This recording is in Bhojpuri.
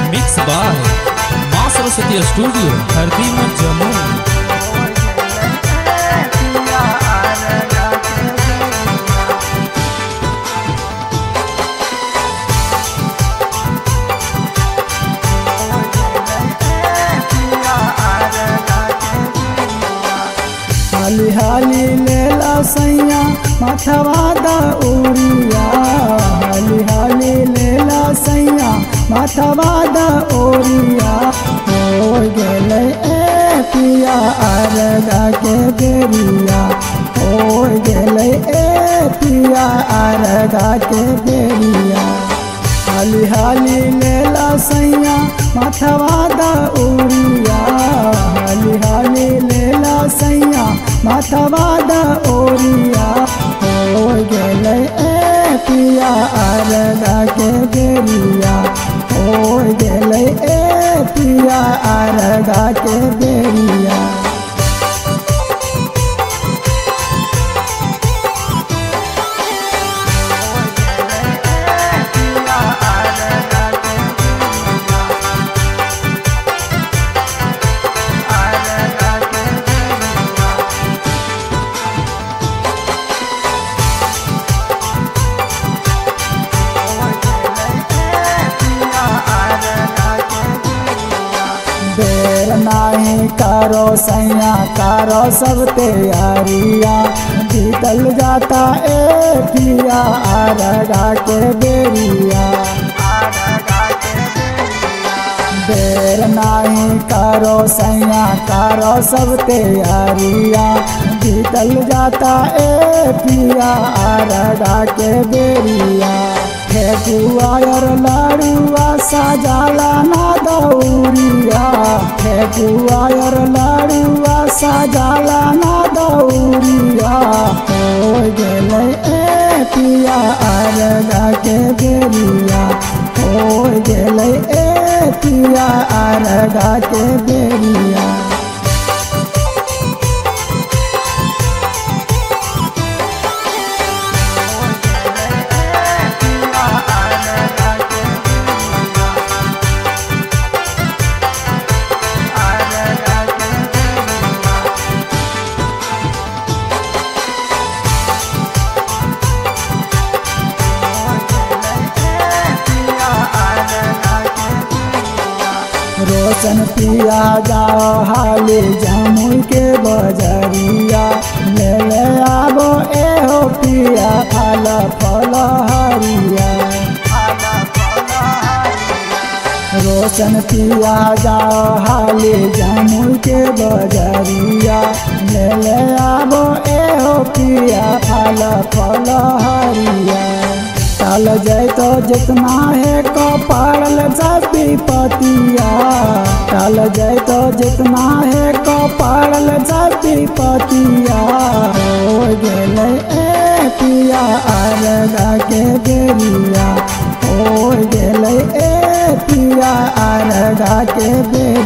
मिक्स बाय मां सरस्वती स्टूडियो हरदीमो जम्मू। हाली हाली लेला सैया माथवा दौरिया, हाली हाली लेला सैया माथवा दौरिया। हो गेलै ए पिया आरगा के बेरिया, हो गेलै ए पिया आरगा के बेरिया। हाली हाली लेला सैया माथवा दौरिया, हाली हाली लेला सैया माथवा दौरिया। हो गेलै ए पिया आरगा के बेरिया, हो गेलै ए पिया आरगा के बेरिया। देर नाही करो सैया करो सब तैयारिया, बीतल जाता ए पिया आरगा के बेरिया। देर नाही करो सैया करो सब तैयारिया, बीतल जाता ए पिया आरगा के बेरिया। ठेकुआर लाड़ुआ सजाला ना दौरिया, ठेकुआर लाड़ुआ सजाला ना दौरिया। हो गेलै ए पिया आरगा के बेरिया, हो गेलै ए पिया आरगा के बेरिया। रोशन पिया जाओ हाली जमुई के बजरिया, ले ले आबो एहो पिया फल फल हरिया। रोशन पिया जाओ हाली जमुई के बजरिया, ले ले आबो एहो पिया फल फल हरिया। टल जैतो जितना है कपाल जबी पतिया, टल जैतो जितना है कपाल जबी पतिया। हो गेलै ए पिया आरगा के बेरिया, हो गेलै ए पिया आरगा के बेरिया।